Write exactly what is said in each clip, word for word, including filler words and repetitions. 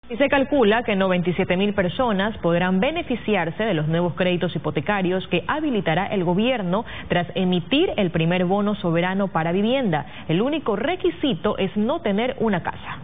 Y se calcula que noventa y siete mil personas podrán beneficiarse de los nuevos créditos hipotecarios que habilitará el gobierno tras emitir el primer bono soberano para vivienda. El único requisito es no tener una casa.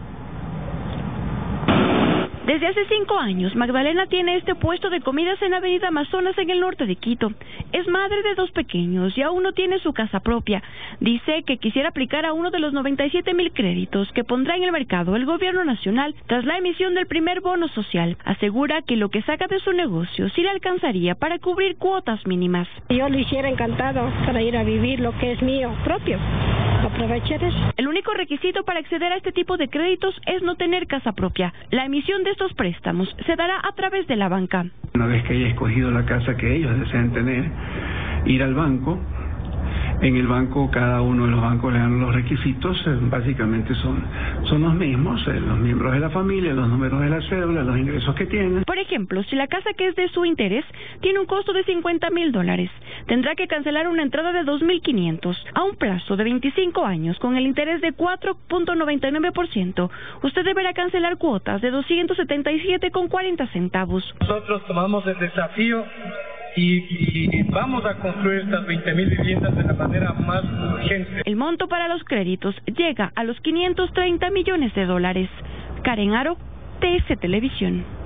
Desde hace cinco años, Magdalena tiene este puesto de comidas en Avenida Amazonas en el norte de Quito. Es madre de dos pequeños y aún no tiene su casa propia. Dice que quisiera aplicar a uno de los noventa y siete mil créditos que pondrá en el mercado el gobierno nacional tras la emisión del primer bono social. Asegura que lo que saca de su negocio sí le alcanzaría para cubrir cuotas mínimas. Yo lo hiciera encantado para ir a vivir lo que es mío propio. Aprovechar eso. El único requisito para acceder a este tipo de créditos es no tener casa propia. La emisión de estos préstamos se dará a través de la banca. Una vez que haya escogido la casa que ellos desean tener, ir al banco. En el banco, cada uno de los bancos le dan los requisitos, básicamente son, son los mismos, los miembros de la familia, los números de la cédula, los ingresos que tienen. Por ejemplo, si la casa que es de su interés tiene un costo de cincuenta mil dólares, tendrá que cancelar una entrada de dos mil quinientos a un plazo de veinticinco años con el interés de cuatro punto noventa y nueve por ciento. Usted deberá cancelar cuotas de doscientos setenta y siete con cuarenta centavos. Nosotros tomamos el desafío Y, y vamos a construir estas veinte mil viviendas de la manera más urgente. El monto para los créditos llega a los quinientos treinta millones de dólares. Karen Aro, T S Televisión.